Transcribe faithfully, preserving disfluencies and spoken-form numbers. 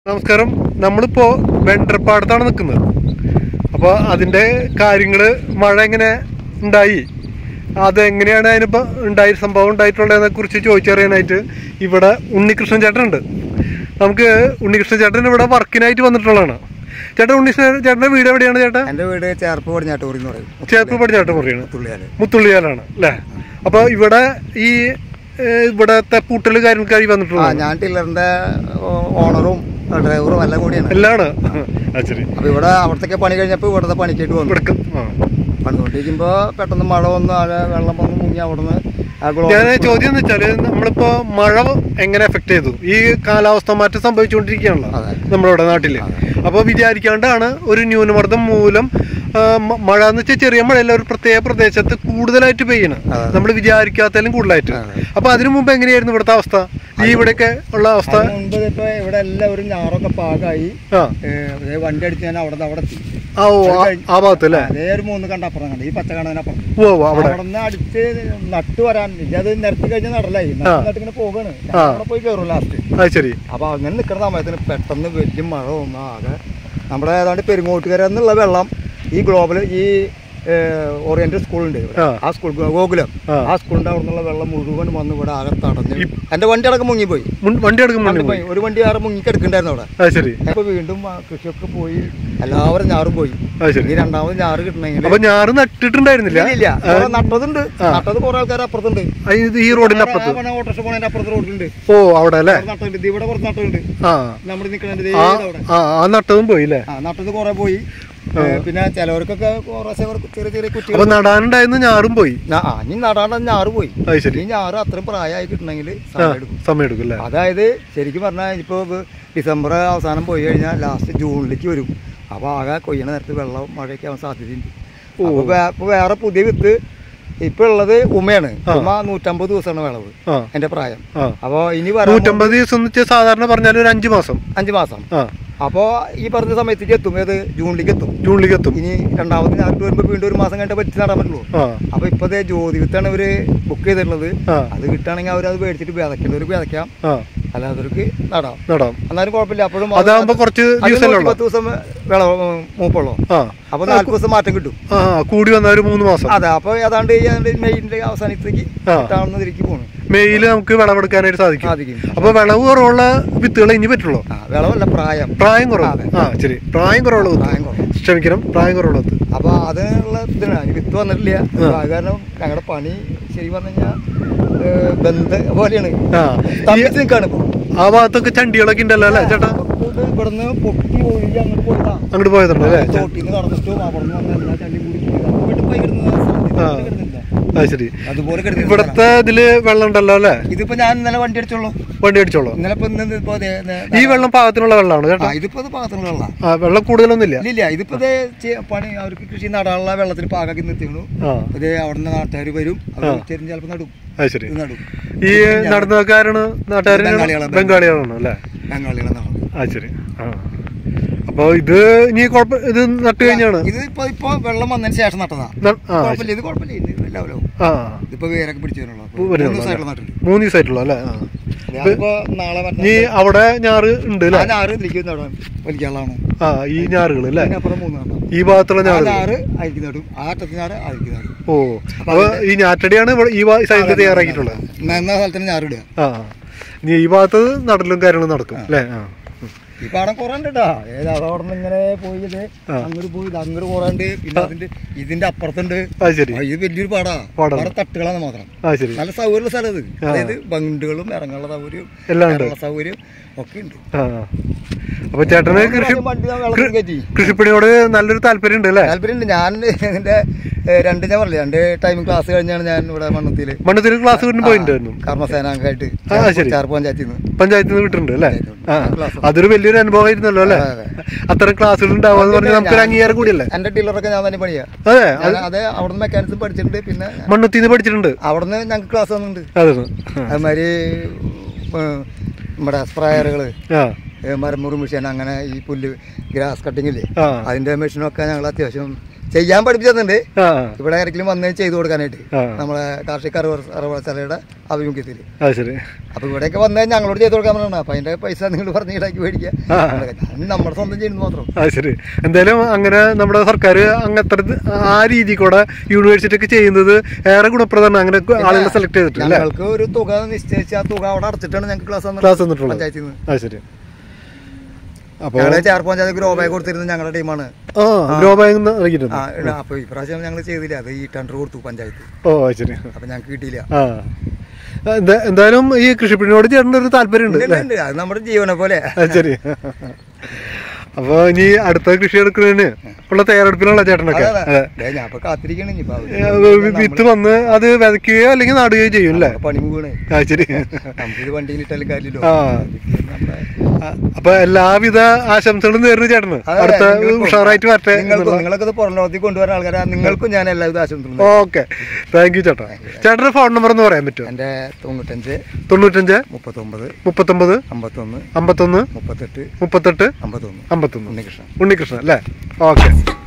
നമസ്കാരം. നമ്മളിപ്പോ വെണ്ടർപ്പാടത്താണ് നിൽക്കുന്നത്. അപ്പോൾ അതിൻ്റെ കാര്യങ്ങൾ മഴ എങ്ങനെ ഉണ്ടായി, അതെങ്ങനെയാണ് അതിനിപ്പോൾ ഉണ്ടായി സംഭവം ഉണ്ടായിട്ടുള്ളതിനെ കുറിച്ച് ചോദിച്ചറിയാനായിട്ട് ഇവിടെ ഉണ്ണികൃഷ്ണൻ ചേട്ടൻ ഉണ്ട്. നമുക്ക് ഉണ്ണികൃഷ്ണൻ ചേട്ടൻ ഇവിടെ വർക്കിനായിട്ട് വന്നിട്ടുള്ളതാണ്. ചേട്ടാ, ഉണ്ണികൃഷ്ണൻ ചേട്ടൻ്റെ വീട് എവിടെയാണ് ചേട്ടാ? എൻ്റെ വീട് ചേർപ്പ് പടിഞ്ഞാട്ടുമുറി എന്ന് പറയും. ചേർപ്പ് പടിഞ്ഞാട്ടുമുറിയാണ്, മുത്തുള്ളിയാൽ മുത്തുള്ളിയാലാണ് അല്ലേ? അപ്പോൾ ഇവിടെ ഈ ഇവിടത്തെ പൂട്ടൽ കാര്യങ്ങൾക്കായി വന്നിട്ടുള്ള ഞാൻ ടില്ലറിന്റെ ഓണറും ഡ്രൈവറും എല്ലാം കൂടിയാണ് എല്ലാണ്. ശരി. അപ്പൊ ഇവിടെ അവിടത്തേക്ക് പണി കഴിഞ്ഞപ്പോ ഇവിടുത്തെ പണിക്കായിട്ട് വന്നു. പണിതുകൊണ്ടിരിക്കുമ്പോ പെട്ടെന്ന് മഴ വന്നു, വെള്ളം വന്ന് മുങ്ങി അവിടുന്ന്. ഞാൻ ചോദ്യം എന്ന് വെച്ചാല്, നമ്മളിപ്പോ മഴ എങ്ങനെ എഫക്ട് ചെയ്തു? ഈ കാലാവസ്ഥ മാറ്റം സംഭവിച്ചുകൊണ്ടിരിക്കുകയാണല്ലോ നമ്മളിവിടെ നാട്ടില്. അപ്പൊ വിചാരിക്കാണ്ടാണ് ഒരു ന്യൂനമർദ്ദം മൂലം മഴ എന്ന് വെച്ചാൽ ചെറിയ മഴയല്ല, ഒരു പ്രത്യേക പ്രദേശത്ത് കൂടുതലായിട്ട് പെയ്യണം, നമ്മൾ വിചാരിക്കാത്തതിലും കൂടുതലായിട്ട്. അപ്പൊ അതിനു മുമ്പ് എങ്ങനെയായിരുന്നു ഇവിടുത്തെ അവസ്ഥ, ഈ ഇവിടെയൊക്കെ ഉള്ള അവസ്ഥ? മുൻപ് ഇപ്പൊ ഇവിടെ എല്ലാവരും ഞാറൊക്കെ പാകമായി വണ്ടി അടിച്ച് ഞാൻ അവിടെ അവിടെ എത്തി. ആ ആ ഭാഗത്ത് അല്ലേ? അതേ ഒരു മൂന്ന് കണ്ട അപ്പുറം കണ്ട ഈ പച്ച കാണുന്നതിനപ്പുറം അവിടെ നിന്ന് അടിച്ച് നട്ടു വരാൻ അത് നിരത്തി കഴിഞ്ഞാൽ നടലായി നട്ടിങ്ങനെ പോകാണ്. അവിടെ പോയി കയറും ലാസ്റ്റ്. ശരി. അപ്പൊ അങ്ങനെ നിൽക്കുന്ന സമയത്തിന് പെട്ടെന്ന് വലിയ മഴ വന്നു. ആകെ നമ്മുടെ ഏതാണ്ട് പെരുങ്ങോട്ടുകര എന്നുള്ള വെള്ളം ഈ ഗ്ലോബൽ ഈ ഓറിയന്റൽ സ്കൂളുണ്ട്, ആ സ്കൂൾ ഗോകുലം, ആ സ്കൂളിന്റെ അവിടെ നിന്നുള്ള വെള്ളം മുഴുവൻ വന്ന് ഇവിടെ ആകെ തടഞ്ഞു. എന്റെ വണ്ടി അടക്കം മുങ്ങിപ്പോയി. വണ്ടി അടക്കം പോയി. ഒരു വണ്ടി ആറ് മുങ്ങിക്കെടുക്കണ്ടായിരുന്നു അവിടെ. അപ്പൊ വീണ്ടും കൃഷിയൊക്കെ പോയി, എല്ലാവരും ഞാറും പോയി. ഈ രണ്ടാമത് ഞാറ് കിട്ടണമെങ്കിൽ ഞാറ് നട്ടിട്ടുണ്ടായിരുന്നില്ല. ഇല്ല, നട്ടതുണ്ട്. നട്ടത് കുറെ ആൾക്കാർ അപ്പുറത്തുണ്ട്, ഈ റോഡിന്റെ ഓട്ടോറിക്ഷ പോണതിന്റെ അപ്പുറത്ത് റോഡിലുണ്ട്. ഓ, അവിടെ നട്ടുണ്ട്. ഇവിടെ കുറച്ച് നട്ടുണ്ട്. നമ്മൾ നിൽക്കണത് നട്ടതും പോയില്ലേ? ആ നട്ടത് കുറെ പോയി. പിന്നെ ചിലവർക്കൊക്കെ ചെറിയ ചെറിയ കുട്ടികൾ നടാനുണ്ടായിരുന്നു, ഞാറും പോയി. ഇനി നടാണ്ട് ഞാറ് പോയി. ഈ ഞാറ് അത്രയും പ്രായമായി കിട്ടണമെങ്കിൽ സമയം എടുക്കും. അതായത് ശരിക്കും പറഞ്ഞാൽ ഇപ്പൊ ഡിസംബർ അവസാനം പോയി കഴിഞ്ഞാൽ ലാസ്റ്റ് ജൂണിലേക്ക് വരും. അപ്പൊ ആകെ കൊയ്യണ നേരത്ത് വെള്ളം മഴയൊക്കെ ആവാൻ സാധ്യതയുണ്ട്. അപ്പൊ വേറെ പുതിയ വിത്ത് ഇപ്പൊ ഉള്ളത് ഉമയാണ്. ഉമ നൂറ്റമ്പത് ദിവസമാണ് വിളവ് എന്റെ പ്രായം. അപ്പൊ ഇനി നൂറ്റമ്പത് ദിവസം സാധാരണ പറഞ്ഞാൽ ഒരു അഞ്ചു മാസം അഞ്ചു മാസം അപ്പോ ഈ പറഞ്ഞ സമയത്തേക്ക് എത്തും. ഏത് ജൂണിലേക്ക് എത്തും. ജൂണിലേക്ക് എത്തും. ഇനി രണ്ടാമത് ഞാറിട്ട് വരുമ്പോ വീണ്ടും ഒരു മാസം കഴിഞ്ഞാൽ പറ്റി നടാൻ പറ്റുള്ളൂ. അപ്പൊ ഇപ്പതേ ജ്യോതി വിത്താണ് ഇവര് ബുക്ക് ചെയ്തിട്ടുള്ളത്. അത് കിട്ടുകയാണെങ്കിൽ അവരത് മേടിച്ചിട്ട് വിതയ്ക്കേണ്ടവർക്ക് വിതയ്ക്കാം, അല്ലാത്തവർക്ക് നടാം നടാം എന്നാലും കുഴപ്പമില്ല. അപ്പോഴും കുറച്ച് പത്ത് ദിവസം വിളവ് മൂപ്പുള്ളൂ. അപ്പൊ നാല്പത് ദിവസം മാറ്റം കിട്ടും, കൂടി വന്ന ഒരു മൂന്ന് മാസം. അതെ. അപ്പൊ ഏതാണ്ട് മെയിന്റെ അവസാനത്തേക്ക് കിട്ടാവുന്നതിലേക്ക് പോകണം. മെയില് നമുക്ക് വിളവെടുക്കാനായിട്ട് സാധിക്കും. അപ്പൊ വിളവ് കുറവുള്ള വിത്തുകൾ ഇനി പറ്റുള്ളൂ. വിളവല്ല, പ്രായം പ്രായം കുറവ്. ആ ശരി, പ്രായം കുറവുള്ള പ്രായം കുറവ് ക്ഷമിക്കണം പ്രായം കുറവുള്ള വിത്ത്. അപ്പൊ അതിനുള്ള ഇതിനാണ് വിത്ത് വന്നിട്ടില്ല. കാരണം ഞങ്ങളുടെ പണി ശരി പറഞ്ഞു കഴിഞ്ഞാൽ ബന്ധ പോലെയാണ്. നിൽക്കാണ് ഇപ്പൊ ആ ഭാഗത്തൊക്കെ ചണ്ടികളൊക്കെ ഉണ്ടല്ലോ അല്ലേ ചേട്ടാ? ഇവിടുന്ന് പൊട്ടി ഒഴിഞ്ഞ് അങ്ങോട്ട് പോയതാ. അങ്ങോട്ട് പോയതുണ്ടോ അല്ലേ? ചോട്ടിന്ന് കടന്നിട്ടും അവിടെ വന്ന എല്ലാ ചണ്ടി കൂടി പോയതാ. പോയി കിടന്നത് ശരി. അതുപോലെ ഇവിടത്തെ ഇതില് വെള്ളം ഉണ്ടല്ലോ അല്ലേ? ഇതിപ്പോ ഞാൻ ഇന്നലെ വണ്ടി അടിച്ചോളൂ വണ്ടി അടിച്ചോളൂ ഇന്നലെ ഇപ്പൊ ഈ വെള്ളം പാകത്തിനുള്ള വെള്ളമാണ് കേട്ടോ. ഇതിപ്പോ പാകത്തിനുള്ള വെള്ളം. വെള്ളം കൂടുതലൊന്നും ഇല്ല. ഇല്ല, ഇതിപ്പോ പണി അവർക്ക് കൃഷി നടാനുള്ള വെള്ളത്തിന് പാകാക്കി നിർത്തിക്കണു. ഇതേ അവിടുന്ന് നാട്ടുകാർ വരും, അവർ ചിലപ്പോ നടും. ശരി. ഈ നടന്നക്കാരാണ് നാട്ടുകാർ ബംഗാളികളാണ് അല്ലേ? ബംഗാളികളാണ്. ആ ശരി. ആ അപ്പൊ ഇത് ഇനി കുഴപ്പം, ഇത് നട്ട് കഴിഞ്ഞാണ്. ഇത് ഇപ്പൊ ഇപ്പൊ വെള്ളം വന്നതിന് ശേഷം നട്ടതാ. കുഴപ്പമില്ല, ഇത് കുഴപ്പമില്ല. ഇത് എല്ലാവരും ഇതിപ്പോ വേരൊക്കെ പിടിച്ചു മൂന്ന് ദിവസമായിട്ടുള്ളൂ അല്ലേ? നാളെ ഈ അവിടെ ഞാറ് ഉണ്ട് അല്ലേ? ഞാറ് വലിക്കാനുള്ളതാണ്. ആ ഈ ഞാറുകൾ അല്ലേ? അപ്പുറം മൂന്ന് ഈ ഭാഗത്തുള്ള ഞാറ് ഞാറ് അരിക്ക് നടും, ആ അറ്റത്ത് ഞാറ് അരിക്ക് നടും. ഓ, അപ്പൊ ഈ ഞാറ്റടിയാണ് ഈ സൈഡിൽ തയ്യാറാക്കിയിട്ടുള്ളത്. നന്ന സ്ഥലത്തിന് ഞാറിടുക. ആ ഇനി ഈ ഭാഗത്ത് നടലും കാര്യങ്ങളും നടക്കും അല്ലേ? ആ ഈ പാടം കുറെ ഉണ്ട് കേട്ടാ. ഏത് അവിടെ നിന്ന് ഇങ്ങനെ പോയത് അങ്ങോട്ട് പോയി അങ്ങോട്ട് കുറെ ഉണ്ട്. പിന്നെ അതിന്റെ ഇതിന്റെ അപ്പുറത്തുണ്ട്. ഇത് വലിയൊരു പാടാ. പാടം തട്ടുകളാണ് മാത്രം. നല്ല സൗകര്യമുള്ള സ്ഥലം ഇത്. അതായത് ബണ്ടുകളും ഇറങ്ങാനുള്ള സൗകര്യം എല്ലാം സൗകര്യം ഒക്കെ ഉണ്ട്. അപ്പൊ ചേട്ടന് കൃഷി കൃഷിപ്പണിയോട് നല്ലൊരു താല്പര്യം ഉണ്ട് അല്ലേ? താല്പര്യം ഉണ്ട്. ഞാൻ ഇതിന്റെ രണ്ട് ഞാൻ പറഞ്ഞില്ല, രണ്ട് ടൈം ക്ലാസ് കഴിഞ്ഞാണ് ഞാൻ ഇവിടെ മണ്ണുത്തില് മണ്ണുത്തിൽ ക്ലാസ് പോയിട്ടുണ്ടായിരുന്നു. കർമ്മസേനാംഗമായിട്ട് പഞ്ചായത്തിൽ നിന്ന് പഞ്ചായത്തിൽ നിന്ന് വിട്ടിട്ടുണ്ട് അല്ലേ? അതൊരു വലിയൊരു അനുഭവമായിരുന്നല്ലോ അല്ലേ? അത്തരം ക്ലാസ്സുകൾ ഉണ്ടാവുക പറഞ്ഞാൽ നമുക്കൊരു അംഗീകാരം കൂടിയല്ലേ? എന്റെ ഡീലറൊക്കെ ഞാൻ തന്നെ പണിയാ. അതെ അതെ. അവിടുന്ന് മെക്കാനിക്സ് പഠിച്ചിട്ടുണ്ട്. പിന്നെ മണ്ണുത്തിന്ന് പഠിച്ചിട്ടുണ്ട്. അവിടുന്ന് ഞങ്ങൾക്ക് ക്ലാസ് തന്നിട്ടുണ്ട്. അതുമാതിരി നമ്മുടെ സ്പ്രയറുകള്, മരമുറി മെഷീൻ, അങ്ങനെ ഈ പുല്ല് ഗ്രാസ് കട്ടിങ്ങില്ലേ അതിന്റെ മെഷീനൊക്കെ ഞങ്ങൾ അത്യാവശ്യം ചെയ്യാൻ പഠിപ്പിച്ചിട്ടുണ്ട്. ആ ഇവിടെ ആരെങ്കിലും വന്ന് ചെയ്തു കൊടുക്കാനായിട്ട് നമ്മളെ കാർഷിക സർവകലാശാലയുടെ ആഭിമുഖ്യത്തിൽ. അത് ശരി. അപ്പൊ ഇവിടെയൊക്കെ വന്നാൽ ഞങ്ങളോട് ചെയ്തു കൊടുക്കാൻ പറഞ്ഞാണ്. അപ്പൊ അതിന്റെ പൈസ നിങ്ങൾ പറഞ്ഞ് ഈടാക്കി മേടിക്കുക, നമ്മുടെ സ്വന്തം ചെയ്യുന്നത് മാത്രം. അത് ശരി. എന്തായാലും അങ്ങനെ നമ്മുടെ സർക്കാർ അങ്ങനത്തെ ആ രീതി കൂടെ യൂണിവേഴ്സിറ്റി ഒക്കെ ചെയ്യുന്നത് ഏറെ ഗുണപ്രദമാണ്. അങ്ങനെ ആളുകളെ സെലക്ട് ചെയ്തിട്ട് ഞങ്ങൾക്ക് ഒരു തുക നിശ്ചയിച്ച് ആ തുക അവിടെ അടച്ചിട്ടാണ് ഞങ്ങൾക്ക് ക്ലാസ് ക്ലാസ് തന്നിട്ടുള്ളത്. പഞ്ചായത്തിൽ നിന്ന്. അത് ശരി. അപ്പൊ ചേർപ്പ് പഞ്ചായത്ത് ഗ്രോ ബാഗ് കൊടുത്തിരുന്നത് ഞങ്ങളുടെ ടീമാണ്. അപ്പൊ ഇപ്രാവശ്യം ഞങ്ങൾ ചെയ്തില്ല, അത് ഈ ടെൻഡർ കൊടുത്തു പഞ്ചായത്ത്. ഓ ശരി. അപ്പൊ ഞങ്ങൾക്ക് കിട്ടിയില്ല. എന്തായാലും ഈ കൃഷിപ്പണിയോട് ചേട്ടൻ്റെ ഒരു താല്പര്യം ഉണ്ട്. അത് നമ്മുടെ ജീവനെ പോലെ. ശരി. അപ്പൊ ഇനി അടുത്ത കൃഷി എടുക്കുന്നതിന് ഉള്ള തയ്യാറെടുപ്പിനുള്ള ചേട്ടനൊക്കെ ഞാൻ കാത്തിരിക്കണേ. വിത്ത് വന്ന് അത് വിതയ്ക്കുകയോ അല്ലെങ്കിൽ നടുകയോ ചെയ്യും അല്ലേ? പണി വീണേ. ആ ശരി. നമുക്ക് വണ്ടിയിലിട്ടാലും കാര്യമില്ലോ. അപ്പൊ എല്ലാവിധ ആശംസകളും നേരുന്നു ചേട്ടന്. അടുത്ത ഉഷാറായിട്ട് വരട്ടെ. നിങ്ങളൊക്കെ പുറം ലോകത്തിൽ കൊണ്ടുവരുന്ന ആൾക്കാരാ, നിങ്ങൾക്കും ഞാൻ എല്ലാവിധ ആശംസകളും. ഓക്കെ, താങ്ക് യു ചേട്ടാ. ചേട്ടന്റെ ഫോൺ നമ്പർ ഒന്ന് പറയാൻ പറ്റുമോ? എന്റെ തൊണ്ണൂറ്റഞ്ച് തൊണ്ണൂറ്റഞ്ച് മുപ്പത്തൊമ്പത് മുപ്പത്തൊമ്പത് അമ്പത്തൊന്ന് അമ്പത്തൊന്ന് മുപ്പത്തെട്ട് മുപ്പത്തെട്ട് അമ്പത്തൊന്ന് അമ്പത്തൊന്ന് ഉണ്ണികൃഷ്ണൻ. ഉണ്ണികൃഷ്ണൻ അല്ലേ? ഓക്കെ.